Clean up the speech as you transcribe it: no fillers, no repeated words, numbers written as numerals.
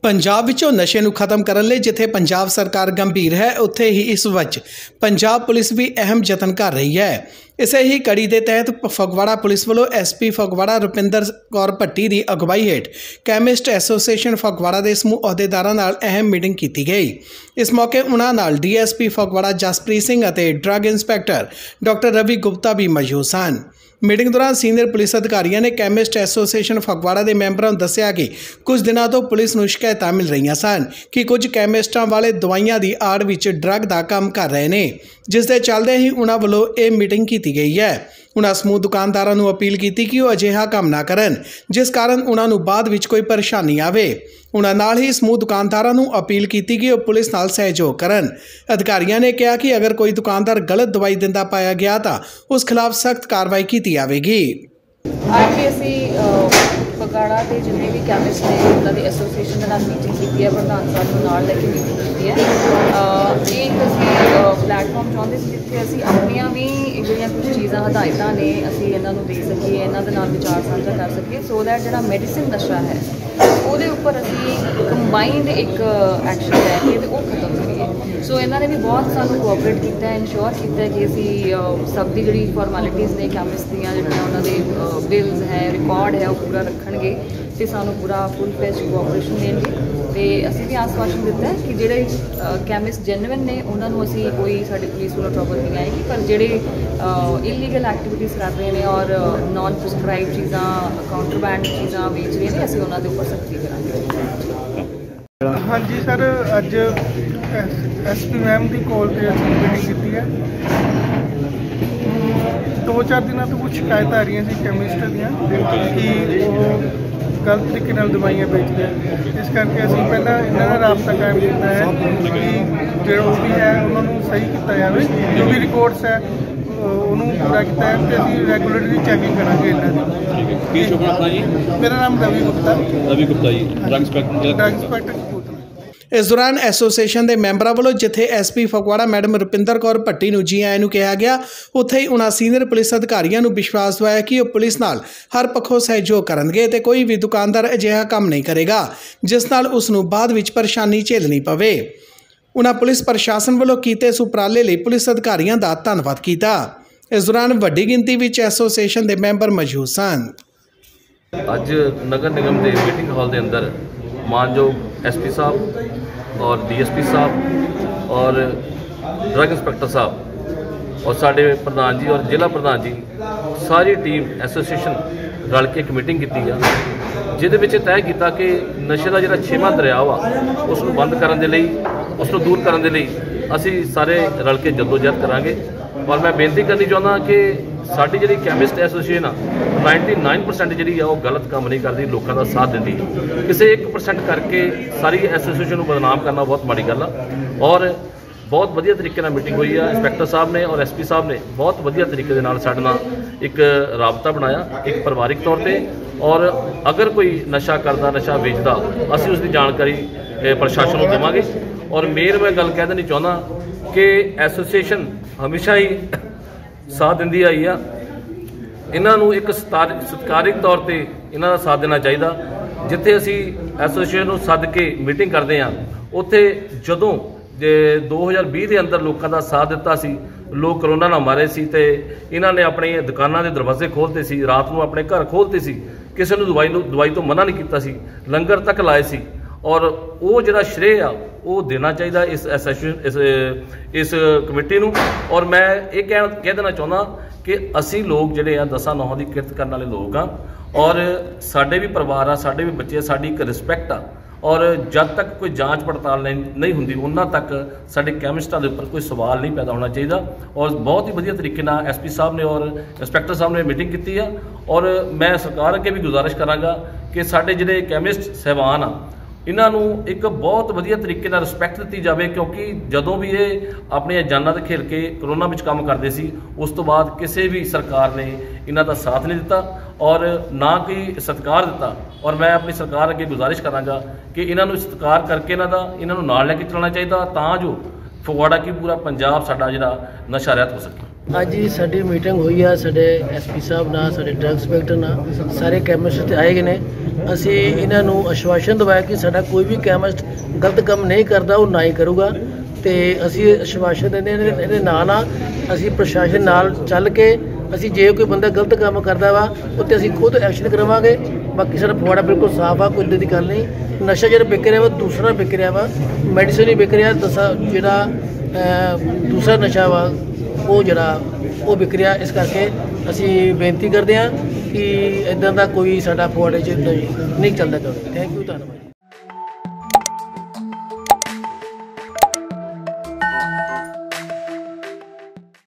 ਪੰਜਾਬ ਵਿੱਚੋਂ ਨਸ਼ੇ ਨੂੰ ਖਤਮ ਕਰਨ ਲਈ ਜਿੱਥੇ ਪੰਜਾਬ ਸਰਕਾਰ ਗੰਭੀਰ ਹੈ, ਉੱਥੇ ਹੀ ਇਸ ਵਿੱਚ ਪੰਜਾਬ ਪੁਲਿਸ ਵੀ ਅਹਿਮ ਯਤਨ ਕਰ ਰਹੀ ਹੈ। ਇਸੇ ਹੀ ਕੜੀ ਦੇ ਤਹਿਤ ਫਗਵਾੜਾ ਪੁਲਿਸ ਵੱਲੋਂ ਐਸਪੀ ਫਗਵਾੜਾ ਰੁਪਿੰਦਰ ਕੌਰ ਭੱਟੀ ਦੀ ਅਗਵਾਈ ਹੇਠ ਕੈਮਿਸਟ ਐਸੋਸੀਏਸ਼ਨ ਫਗਵਾੜਾ ਦੇ ਸਮੂਹ ਅਹੁਦੇਦਾਰਾਂ ਨਾਲ ਅਹਿਮ ਮੀਟਿੰਗ ਕੀਤੀ ਗਈ। ਇਸ ਮੌਕੇ ਉਨ੍ਹਾਂ ਨਾਲ ਡੀਐਸਪੀ ਫਗਵਾੜਾ ਜਸਪ੍ਰੀਤ ਸਿੰਘ ਅਤੇ drug inspector doctor Ravi Gupta ਵੀ ਮੌਜੂਦ ਸਨ। ਮੀਟਿੰਗ ਦੌਰਾਨ ਸੀਨੀਅਰ ਪੁਲਿਸ ਅਧਿਕਾਰੀਆਂ ਨੇ ਕੈਮਿਸਟ ਐਸੋਸੀਏਸ਼ਨ ਫਗਵਾੜਾ ਦੇ ਮੈਂਬਰਾਂ ਨੂੰ ਦੱਸਿਆ ਕਿ ਕੁਝ ਦਿਨਾਂ ਤੋਂ ਪੁਲਿਸ ਨੂੰ ਸ਼ਿਕਾਇਤਾਂ ਮਿਲ ਰਹੀਆਂ ਸਨ ਕਿ ਕੁਝ ਕੈਮਿਸਟਾਂ ਵਾਲੇ ਦਵਾਈਆਂ ਦੀ ਆੜ ਵਿੱਚ ਡਰੱਗ ਦਾ ਕੰਮ ਕਰ ਰਹੇ ਨੇ, ਜਿਸ ਦੇ ਚੱਲਦੇ ਹੀ ਉਨ੍ਹਾਂ ਵੱਲੋਂ ਇਹ ਮੀਟਿੰਗ ਕੀਤੀ ਗਈ ਹੈ। ਉਨ੍ਹਾਂ ਸਮੂਹ ਦੁਕਾਨਦਾਰਾਂ ਨੂੰ ਅਪੀਲ ਕੀਤੀ ਕਿ ਉਹ ਅਜਿਹਾ ਕੰਮ ਨਾ ਕਰਨ ਜਿਸ ਕਾਰਨ ਉਨ੍ਹਾਂ ਨੂੰ ਬਾਅਦ ਵਿੱਚ ਕੋਈ ਪਰੇਸ਼ਾਨੀ ਆਵੇ। ਉਨ੍ਹਾਂ ਨਾਲ ਹੀ ਸਮੂਹ ਦੁਕਾਨਦਾਰਾਂ ਨੂੰ ਅਪੀਲ ਕੀਤੀ ਕਿ ਉਹ ਪੁਲਿਸ ਨਾਲ ਸਹਿਯੋਗ ਕਰਨ। ਅਧਿਕਾਰੀਆਂ ਨੇ ਕਿਹਾ ਕਿ ਅਗਰ ਕੋਈ ਦੁਕਾਨਦਾਰ ਗਲਤ ਦਵਾਈ ਦਿੰਦਾ ਪਾਇਆ ਗਿਆ ਤਾਂ ਉਸ ਖਿਲਾਫ ਸਖਤ ਕਾਰਵਾਈ ਕੀਤੀ ਜਾਵੇਗੀ। ਅੱਜ ਅਸੀਂ ਫਗਵਾੜਾ ਦੇ ਜਿੰਨੇ ਵੀ ਕੈਮਿਸਟ ਨੇ ਉਹਨਾਂ ਦੀ ਐਸੋਸੀਏਸ਼ਨ ਦੇ ਨਾਲ ਮੀਟਿੰਗ ਕੀਤੀ ਹੈ, ਪ੍ਰਧਾਨ ਸਾਹਿਬ ਨੂੰ ਨਾਲ ਲੈ ਕੇ ਮੀਟਿੰਗ ਕੀਤੀ ਹੈ। ਇਹ ਇੱਕ ਅਸੀਂ ਪਲੈਟਫਾਰਮ ਚਾਹੁੰਦੇ ਸੀ ਜਿੱਥੇ ਅਸੀਂ ਆਪਣੀਆਂ ਵੀ ਜਿਹੜੀਆਂ ਕੁਝ ਚੀਜ਼ਾਂ ਹਦਾਇਤਾਂ ਨੇ ਅਸੀਂ ਇਹਨਾਂ ਨੂੰ ਦੇ ਸਕੀਏ, ਇਹਨਾਂ ਦੇ ਨਾਲ ਵਿਚਾਰ ਸਾਂਝਾ ਕਰ ਸਕੀਏ, ਸੋ ਦੈਟ ਜਿਹੜਾ ਮੈਡੀਸਿਨ ਨਸ਼ਾ ਹੈ ਉਹਦੇ ਉੱਪਰ ਅਸੀਂ ਕੰਬਾਈਨਡ ਇੱਕ ਐਕਸ਼ਨ ਲੈ ਕੇ ਤੇ ਉਹ ਖਤਮ ਕਰੀਏ। ਸੋ ਇਹਨਾਂ ਨੇ ਵੀ ਬਹੁਤ ਸਾਨੂੰ ਕੋਆਪਰੇਟ ਕੀਤਾ ਹੈ, ਇਨਸ਼ੋਰ ਕੀਤਾ ਕਿ ਅਸੀਂ ਸਭ ਦੀ ਜਿਹੜੀ ਫਾਰਮੈਲਿਟੀਜ਼ ਨੇ ਕੈਮਿਸਟ ਦੀਆਂ ਜਿਹੜੀਆਂ ਉਹਨਾਂ ਦੇ ਬਿਲਸ ਹੈ, ਰਿਕਾਰਡ ਹੈ, ਉਹ ਪੂਰਾ ਰੱਖਣਗੇ ਤੇ ਸਾਨੂੰ ਪੂਰਾ ਫੁੱਲ ਫਲੈਸ਼ ਕੋਆਪਰੇਸ਼ਨ ਦੇਣਗੇ। ਤੇ ਅਸੀਂ ਵੀ ਆਸ਼ਵਾਸਨ ਦਿੱਤਾ ਹੈ ਕਿ ਜਿਹੜੇ ਕੈਮਿਸਟ ਜੈਨੂਇਨ ਨੇ ਉਹਨਾਂ ਨੂੰ ਅਸੀਂ ਕੋਈ ਸਾਡੀ ਪੁਲਿਸ ਵੱਲੋਂ ਟਰਬਲ ਨਹੀਂ ਆਏਗੀ, ਪਰ ਜਿਹੜੇ ਇਲੀਗਲ ਐਕਟੀਵਿਟੀਜ਼ ਕਰ ਰਹੇ ਨੇ ਔਰ ਨਾਨ ਪ੍ਰਸਕ੍ਰਾਈਬ ਚੀਜ਼ਾਂ, ਕਾਊਂਟਰਬੈਂਡ ਚੀਜ਼ਾਂ ਵੇਚ ਰਹੇ ਨੇ, ਅਸੀਂ ਉਹਨਾਂ ਦੇ ਉੱਪਰ ਸਖਤੀ ਕਰਾਂਗੇ। ਹਾਂਜੀ ਸਰ, ਅੱਜ ਐਸਪੀ ਮੈਮ ਦੀ ਕਾਲ ਤੇ ਅਸੀਂ ਮੀਟਿੰਗ ਕੀਤੀ ਹੈ। 2-4 ਦਿਨਾਂ ਤੋਂ ਕੁਝ ਸ਼ਿਕਾਇਤਾਂ ਆ ਰਹੀਆਂ ਸੀ ਕੈਮਿਸਟ ਦੀਆਂ ਕਿ ਉਹ ਗਲਤ ਤਰੀਕੇ ਨਾਲ ਦਵਾਈਆਂ ਵੇਚਦੇ ਆ। ਇਸ ਕਰਕੇ ਅਸੀਂ ਪਹਿਲਾਂ ਇਹਨਾਂ ਦਾ ਰਾਬਤਾ ਕਾਇਮ ਕੀਤਾ ਹੈ ਕਿ ਜਿਹੜਾ ਵੀ ਹੈ ਉਹਨਾਂ ਨੂੰ ਸਹੀ ਕੀਤਾ ਜਾਵੇ, ਜੋ ਵੀ ਰਿਕਾਰਡਸ ਹੈ ਉਹਨੂੰ ਪੂਰਾ ਕੀਤਾ ਹੈ ਤੇ ਅਸੀਂ ਰੈਗੂਲਰਲੀ ਚੈਕਿੰਗ ਕਰਾਂਗੇ ਇਹਨਾਂ ਦੀ। ਕੀ ਸ਼ੁਭ ਨਾਮ ਜੀ? ਮੇਰਾ ਨਾਮ ਰਵੀ ਗੁਪਤਾ ਜੀ, ਡਰੱਗ ਇੰਸਪੈਕਟਰ। ਇਸ ਦੌਰਾਨ ਐਸੋਸੀਏਸ਼ਨ ਦੇ ਮੈਂਬਰਾਂ ਵੱਲੋਂ ਜਿੱਥੇ ਐਸਪੀ ਫਗਵਾੜਾ ਮੈਡਮ ਰੁਪਿੰਦਰ ਕੌਰ ਭੱਟੀ ਨੂੰ ਜੀ ਆਇਆਂ ਨੂੰ ਕਿਹਾ ਗਿਆ, ਉੱਥੇ ਹੀ ਉਨ੍ਹਾਂ ਸੀਨੀਅਰ ਪੁਲਿਸ ਅਧਿਕਾਰੀਆਂ ਨੂੰ ਵਿਸ਼ਵਾਸ ਦਿਵਾਇਆ ਕਿ ਉਹ ਪੁਲਿਸ ਨਾਲ ਹਰ ਪੱਖੋਂ ਸਹਿਯੋਗ ਕਰਨਗੇ ਤੇ ਕੋਈ ਵੀ ਦੁਕਾਨਦਾਰ ਅਜਿਹਾ ਕੰਮ ਨਹੀਂ ਕਰੇਗਾ ਜਿਸ ਨਾਲ ਉਸ ਨੂੰ ਬਾਅਦ ਵਿੱਚ ਪਰੇਸ਼ਾਨੀ ਝੇਲਣੀ ਪਵੇ। ਉਨ੍ਹਾਂ ਪੁਲਿਸ ਪ੍ਰਸ਼ਾਸਨ ਵੱਲੋਂ ਕੀਤੇ ਇਸ ਉਪਰਾਲੇ ਲਈ ਪੁਲਿਸ ਅਧਿਕਾਰੀਆਂ ਦਾ ਧੰਨਵਾਦ ਕੀਤਾ। ਇਸ ਦੌਰਾਨ ਵੱਡੀ ਗਿਣਤੀ ਵਿੱਚ ਐਸੋਸੀਏਸ਼ਨ ਦੇ ਮੈਂਬਰ ਮੌਜੂਦ ਸਨ। ਅੱਜ ਨਗਰ ਨਿਗਮ ਦੇ ਮੀਟਿੰਗ ਹਾਲ ਦੇ ਅੰਦਰ ਮਾਨਯੋਗ ਐਸਪੀ ਸਾਹਿਬ और डीएसपी साहब और ड्रग इंस्पैक्टर साहब और साढ़े प्रधान जी और जिला प्रधान जी सारी टीम एसोसीएशन रल के एक मीटिंग की है, जिहदे विच तय किया कि नशे का जिहड़ा 6वां दरिया वा उसनूं बंद करन दे लई, उसनूं दूर करन दे लई असीं सारे रल के जद्दोजहद करांगे। और मैं बेनती करनी चाहुंदा कि साडी जिहड़ी कैमिस्ट एसोसीएशन आ 99% जिहड़ी आ वो गलत काम नहीं करती, लोगों का साथ देती। किसी 1% करके सारी एसोसीएशन को बदनाम करना बहुत माड़ी गल आ। और बहुत वधिया तरीके नाल मीटिंग हुई है। इंस्पैक्टर साहब ने और एसपी साहब ने बहुत वधिया तरीके दे नाल साडे नाल एक राबता बनाया, एक परिवारिक तौर पर। और अगर कोई नशा करता, नशा वेचता, असीं उसकी जानकारी प्रशासन को देवांगे। और मेर मैं गल कह देनी चाहुंदा कि एसोसीएशन हमेशा ही साथ दिंदी आई आ। इन्हां नूं एक सत्कारिक तौर पर इन्हां दा साथ देना चाहिए। जिथे असीं एसोसीएशन नूं सद के मीटिंग करते हैं, उत्थे जदों 2020 के अंदर लोगों का साथ दिता सी, लोग करोना ना मारे सी ते इन्हां ने अपनी दुकानां दे दरवाजे खोलते सी, रात को अपने घर खोलते सी, किसी नूं दवाई तो मना नहीं कीता सी, लंगर तक लाए सी। और वो जिहड़ा श्रेय आ वो देना चाहिए इस एसोसीएशन इस कमेटी नूं। और मैं ये कह देना चाहुंदा कि असी लोग जिहड़े आ 10-9 की किरत करने वाले लोग हाँ, और साडे भी परिवार आ, साडे भी बच्चे, साडी एक रिस्पैक्ट आ। और जब तक कोई जांच पड़ताल नहीं होंदी उन्ना तक साडे कैमिस्टां दे उपर कोई सवाल नहीं पैदा होना चाहिए। और बहुत ही वधिया तरीके नाल एसपी साहब ने और इंस्पैक्टर साहब ने मीटिंग की है। और मैं सरकार अगे भी गुजारिश करांगा कि साडे जिहड़े कैमिस्ट साहबान आ इन्हां नूं एक बहुत वधिया तरीके नाल रिस्पैक्ट दी जाए, क्योंकि जदों भी ये अपनी जानां ते खेल के करोना में काम करते सी, उस तो बाद किसी भी सरकार ने इन्हां दा साथ नहीं दिता और ना कोई सत्कार दिता। और मैं अपनी सरकार अगे गुजारिश करांगा कि इन्हां नूं सत्कार करके इन्हां नूं नाल लैके चलना चाहिए तां जो फगवाड़ा की पूरा पंजाब साडा जिहड़ा नशा रहित हो सके। ਅੱਜ ਹੀ ਸਾਡੀ ਮੀਟਿੰਗ ਹੋਈ ਆ ਸਾਡੇ ਐਸਪੀ ਸਾਹਿਬ ਨਾਲ, ਸਾਡੇ ਡਰੱਗ ਇੰਸਪੈਕਟਰ ਨਾਲ, ਸਾਰੇ ਕੈਮਿਸਟ ਤੇ ਆਏ ਗਏ ਨੇ। ਅਸੀਂ ਇਹਨਾਂ ਨੂੰ ਆਸ਼ਵਾਸਨ ਦਵਾਇਆ ਕਿ ਸਾਡਾ ਕੋਈ ਵੀ ਕੈਮਿਸਟ ਗਲਤ ਕੰਮ ਨਹੀਂ ਕਰਦਾ, ਉਹ ਨਾ ਹੀ ਕਰੂਗਾ। ਤੇ ਅਸੀਂ ਆਸ਼ਵਾਸਨ ਦਿੰਦੇ ਇਹਦੇ ਨਾਲ ਅਸੀਂ ਪ੍ਰਸ਼ਾਸਨ ਨਾਲ ਚੱਲ ਕੇ ਅਸੀਂ ਜੇ ਕੋਈ ਬੰਦਾ ਗਲਤ ਕੰਮ ਕਰਦਾ ਵਾ ਉੱਤੇ ਅਸੀਂ ਖੁਦ ਐਕਸ਼ਨ ਕਰਵਾਵਾਂਗੇ। ਬਾਕੀ ਸਾਡਾ ਫਗਵਾੜਾ ਬਿਲਕੁਲ ਸਾਫ਼ ਆ, ਕੋਈ ਇੱਦਾਂ ਦੀ ਗੱਲ ਨਹੀਂ। ਨਸ਼ਾ ਜਿਹੜਾ ਵਿਕ ਰਿਹਾ ਵਾ ਦੂਸਰਾ ਵਿਕ ਰਿਹਾ ਵਾ, ਮੈਡੀਸਨ ਹੀ ਵਿਕ ਰਿਹਾ, ਜਿਹੜਾ ਦੂਸਰਾ ਨਸ਼ਾ ਵਾ ਉਹ ਵਿਕ ਰਿਹਾ। ਇਸ ਕਰਕੇ ਅਸੀਂ ਬੇਨਤੀ ਕਰਦੇ ਹਾਂ ਕਿ ਇੱਦਾਂ ਦਾ ਕੋਈ ਸਾਡਾ ਫਗਵਾੜੇ 'ਚ ਨਹੀਂ ਚੱਲਦਾ। ਥੈਂਕ ਯੂ, ਧੰਨਵਾਦ।